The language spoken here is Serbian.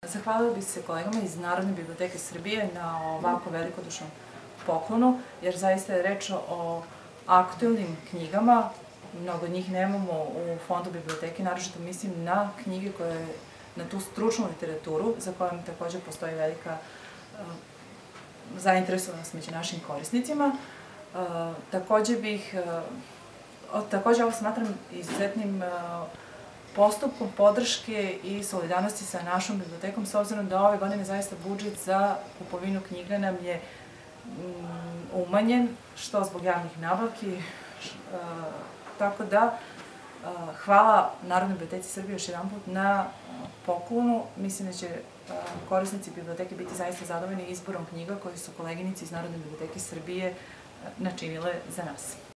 Zahvalila bih se kolegama iz Narodne biblioteke Srbije na ovako velikodušnom poklonu, jer zaista je reč o aktuelnim knjigama. Mnogo od njih nemamo u fondu biblioteke, naročito mislim na knjige koje, na tu stručnu literaturu, za kojom takođe postoji velika zainteresovanost među našim korisnicima. Takođe ovo smatram izuzetnim postupkom podrške i solidarnosti sa našom bibliotekom, s obzirom da ove godine zaista budžet za kupovinu knjiga nam je umanjen, što zbog javnih nabavki, tako da hvala Narodnoj biblioteci Srbije još jedan put na poklonu. Mislim da će korisnici biblioteke biti zaista zadovoljni izborom knjiga koje su koleginici iz Narodne biblioteke Srbije načinile za nas.